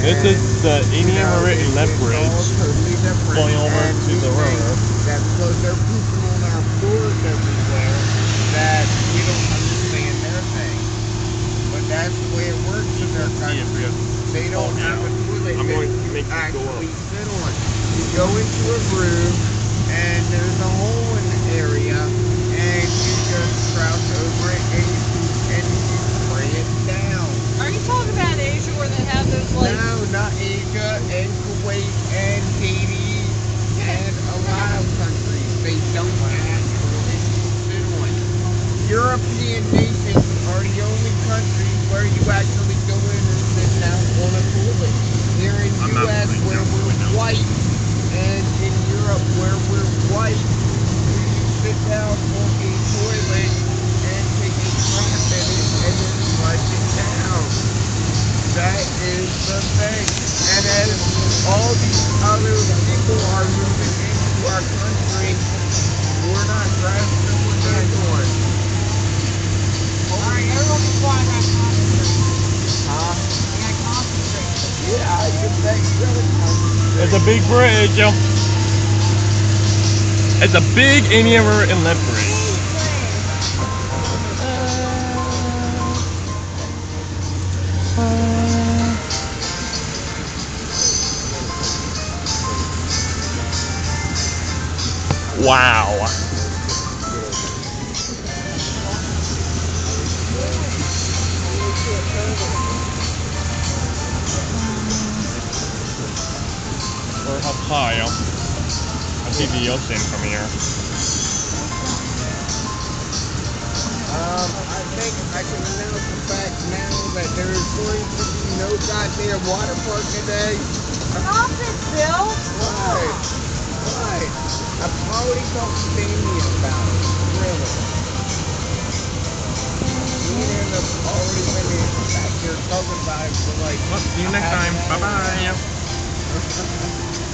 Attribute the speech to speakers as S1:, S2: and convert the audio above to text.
S1: This is the Indian Inlet Bridge
S2: totally different.
S1: going over
S2: and
S1: to the river.
S2: That because they're pooping on our floors everywhere, that we don't understand their thing. But that's the way it works in their country. They don't have a toilet
S1: I'm going to
S2: that
S1: make
S2: you
S1: you go
S2: actually
S1: up.
S2: sit on. You go into a groove, and there's a hole in the area, and you just crouch over it, and you spray it down.
S3: Are you talking about Asia where they have those like?
S2: No, not Asia, and Kuwait, and Haiti, and a lot of countries. They don't have toilets to sit on. European nations are the only countries where you actually go in and sit down on a toilet. Here in the U.S. where we're white, and in Europe where we're white, you sit down on a toilet and take a crap in it and then flush it down. That is the thing. And as all these other people are moving into our country, we're not grasping what they're doing.
S3: Alright, everyone be quiet, I concentrate.
S2: Huh?
S3: I concentrate.
S2: Yeah, I can bet you gotta concentrate.
S1: It's a big bridge. It's a big Indian River Inlet Bridge. Wow. We're up high. I see the ocean from here.
S2: I think I can announce the fact now that there is going to be no goddamn water park today.
S3: Stop it, Bill!
S2: Why? Why? I've already talked to Damien about it. Really. Me and him have already been back here talking about it for like.
S1: Well, see you next time. Bye bye.